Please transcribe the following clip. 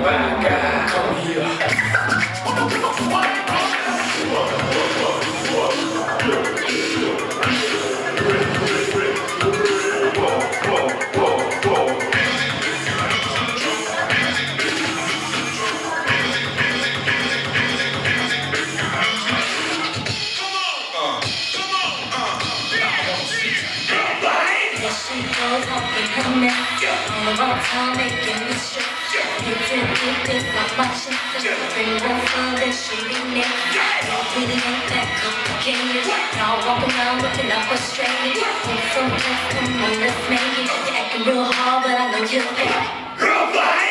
bad guy, come here. She goes up in her neck, all around town making me stress. It's a big piece of my chest, bring her fun that she be next. It really ain't that complicated. Y'all walk around looking up frustrated. Want some test, come on, let's make it. You're acting real hard, but I know you're fake.